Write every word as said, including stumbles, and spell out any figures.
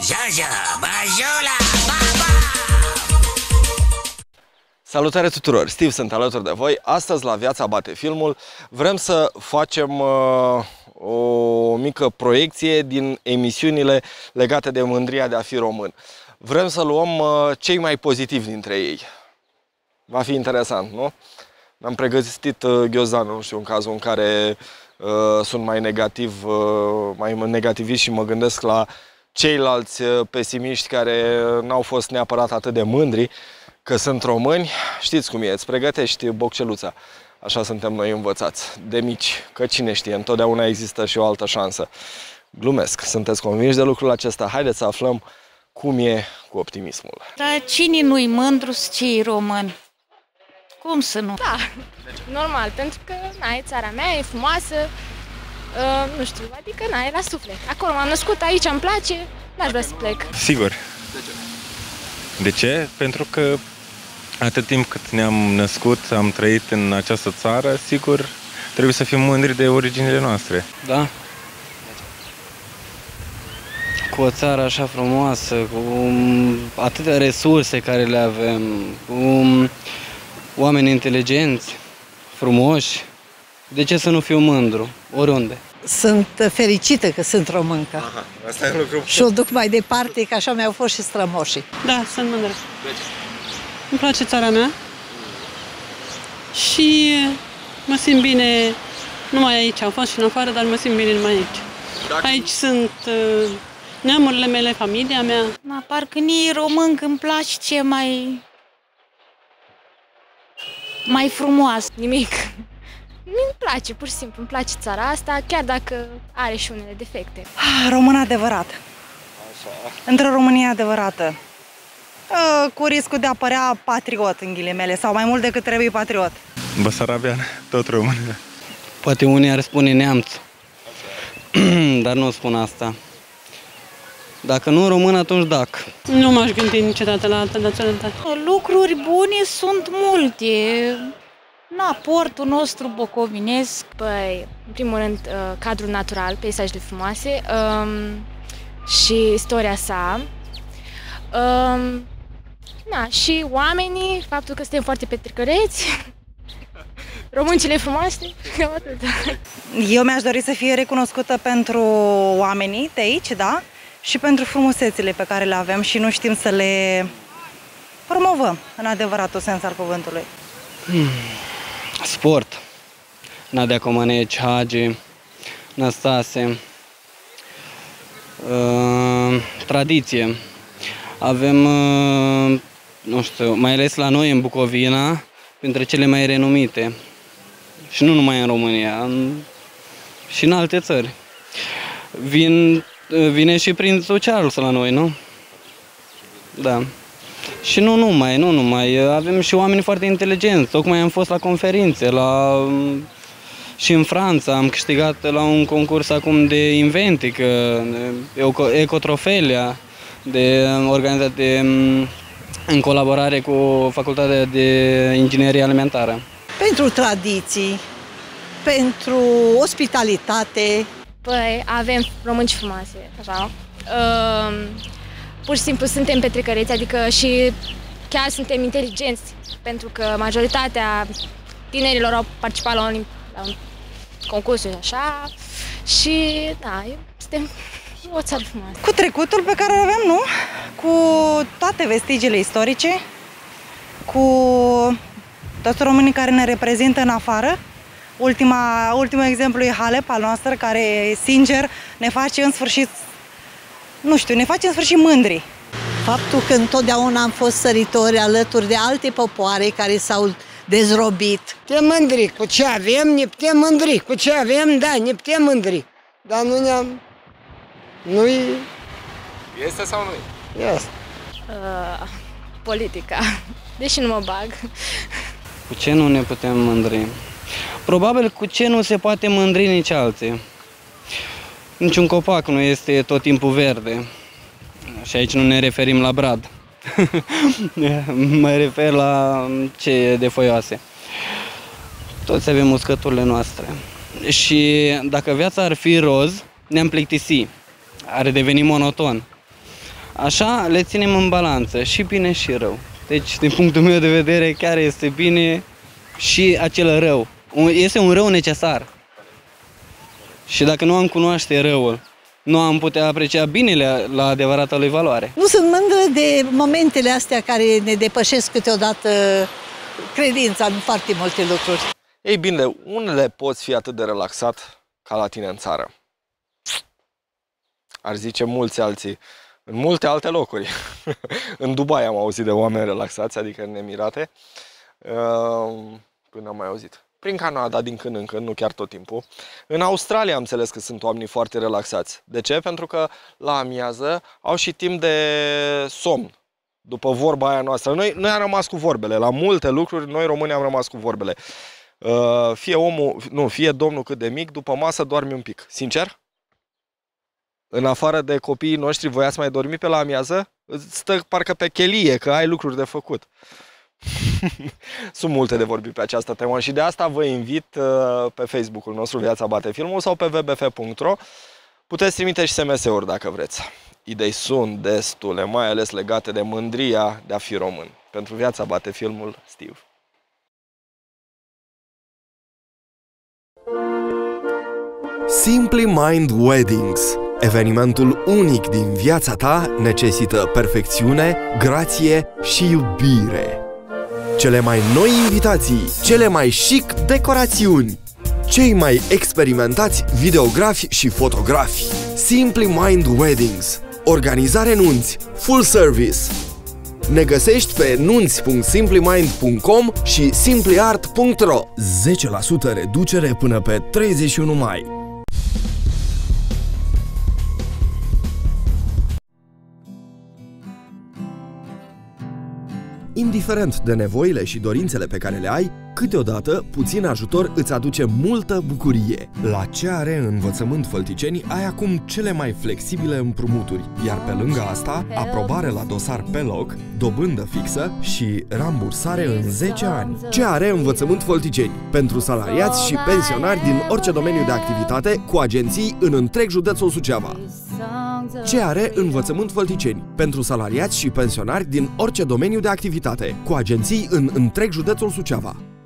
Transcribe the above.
Jojo, Bajola, Baba! Salutare tuturor! Steve sunt alături de voi. Astăzi la Viața Bate Filmul vrem să facem uh, o mică proiecție din emisiunile legate de mândria de a fi român. Vrem să luăm uh, cei mai pozitivi dintre ei. Va fi interesant, nu? Am pregătit uh, ghiozdanul, nu știu, în cazul în care uh, sunt mai negativ, uh, mai negativiști și mă gândesc la ceilalți uh, pesimiști care n-au fost neapărat atât de mândri că sunt români. Știți cum e, îți pregătești bocceluța. Așa suntem noi învățați, de mici, că cine știe, întotdeauna există și o altă șansă. Glumesc, sunteți convinși de lucrul acesta? Haideți să aflăm cum e cu optimismul. Dar cine nu-i mândru ce-i român? Cum să nu? Da, normal, pentru că na, e țara mea, e frumoasă, uh, nu știu, adică na, e la suflet. Acolo m-am născut, aici îmi place, n-aș vrea să plec. Sigur. De ce? De ce? Pentru că atât timp cât ne-am născut, am trăit în această țară, sigur, trebuie să fim mândri de originile noastre. Da. Cu o țară așa frumoasă, cu atâtea resurse care le avem, cu oameni inteligenți, frumoși, de ce să nu fiu mândru, oriunde? Sunt fericită că sunt româncă. Aha, asta e un lucru. Și o duc mai departe, că așa mi-au fost și strămoșii. Da, sunt mândră. Îmi place țara mea și mă simt bine numai aici. Am fost și în afară, dar mă simt bine numai aici. Dacă... Aici sunt uh, neamurile mele, familia mea. Ma, parcă ni român că îmi place ce mai... mai frumoasă. Nimic. Mi-mi place, pur și simplu, îmi place țara asta, chiar dacă are și unele defecte. Român adevărat. Așa. Într-o Românie adevărată. Cu riscul de a părea patriot, în ghilimele, sau mai mult decât trebuie patriot. Basarabean, tot român. Poate unii ar spune neamț, dar nu spun asta. Dacă nu român, atunci dac. Nu m-aș gândi niciodată la altă naționalitate. Lucruri bune sunt multe. Na, portul nostru bucovinesc. Păi, în primul rând, cadrul natural, peisajele frumoase um, și istoria sa. Um, na, și oamenii, faptul că suntem foarte petrecăreți, româncile frumoase, cam atât. Eu mi-aș dori să fie recunoscută pentru oamenii de aici, da? Și pentru frumusețile pe care le avem și nu știm să le promovăm în adevăratul sens al cuvântului. Hmm. Sport. Nadia Comăneci, Hagi, Năstase. Uh, tradiție. Avem, uh, nu știu, mai ales la noi în Bucovina, printre cele mai renumite. Și nu numai în România, în, și în alte țări. Vin, vine și prințul Charles la noi, nu? Da. Și nu numai, nu numai, avem și oameni foarte inteligenți. Tocmai am fost la conferințe, la, și în Franța am câștigat la un concurs acum de inventică, Ecotrofelia, de organizat de, în colaborare cu Facultatea de Inginerie Alimentară. Pentru tradiții, pentru ospitalitate. Păi, avem românci frumoase, așa. Uh, Pur și simplu suntem petrecăreți, adică și chiar suntem inteligenți, pentru că majoritatea tinerilor au participat la un, la un concurs și așa, și da, suntem o țară frumoasă. Cu trecutul pe care îl avem, nu? Cu toate vestigiile istorice, cu toți românii care ne reprezintă în afară. Ultima, ultimul exemplu e Halep al noastră, care, sincer, ne face în sfârșit Nu știu, ne face în sfârșit mândri. Faptul că întotdeauna am fost săritori alături de alte popoare care s-au dezrobit. Putem mândri cu ce avem, ne putem mândri. Cu ce avem, da, ne putem mândri. Dar nu ne-am... Nu-i... Este sau nu este? Uh, politica. Deși nu mă bag. Cu ce nu ne putem mândri? Probabil cu ce nu se poate mândri nici alții. Niciun copac nu este tot timpul verde. Și aici nu ne referim la brad. Mă refer la ce e de foioase. Toți avem uscăturile noastre. Și dacă viața ar fi roz, ne-am plictisi. Ar deveni monoton. Așa le ținem în balanță, și bine și rău. Deci, din punctul meu de vedere, chiar este bine și acel rău. Este un rău necesar. Și dacă nu am cunoaște răul, nu am putea aprecia binele la adevărata lui valoare. Nu sunt mândră de momentele astea care ne depășesc câteodată credința în foarte multe lucruri. Ei bine, unele poți fi atât de relaxat ca la tine în țară. Ar zice mulți alții. În multe alte locuri. În Dubai am auzit de oameni relaxați, adică în Emirate. Până am mai auzit. Prin Canada, din când în când, nu chiar tot timpul. În Australia am înțeles că sunt oamenii foarte relaxați. De ce? Pentru că la amiază au și timp de somn. După vorba aia noastră. Noi, noi am rămas cu vorbele. La multe lucruri, noi români am rămas cu vorbele. Fie omul, nu, fie domnul cât de mic, după masă doarmi un pic. Sincer? În afară de copiii noștri, voi ați mai dormi pe la amiază? Stă parcă pe chelie, că ai lucruri de făcut. Sunt multe de vorbit pe această temă și de asta vă invit pe Facebook-ul nostru Viața Bate Filmul sau pe w b f punct r o. Puteți trimite și S M S-uri dacă vreți. Idei sunt destule, mai ales legate de mândria de a fi român. Pentru Viața Bate Filmul, Steve. Simply Mind Weddings. Evenimentul unic din viața ta necesită perfecțiune, grație și iubire. Cele mai noi invitații, cele mai chic decorațiuni, cei mai experimentați videografi și fotografi. Simply Mind Weddings. Organizare nunți, full service. Ne găsești pe nunți punct simply mind punct com și simply art punct r o. zece la sută reducere până pe treizeci și unu mai. Indiferent de nevoile și dorințele pe care le ai, câteodată puțin ajutor îți aduce multă bucurie. La C A R Învățământ Fălticeni ai acum cele mai flexibile împrumuturi, iar pe lângă asta, aprobare la dosar pe loc, dobândă fixă și rambursare în zece ani. C A R Învățământ Fălticeni, pentru salariați și pensionari din orice domeniu de activitate, cu agenții în întreg județul Suceava. C A R Învățământ Fălticeni, pentru salariați și pensionari din orice domeniu de activitate, cu agenții în întreg județul Suceava.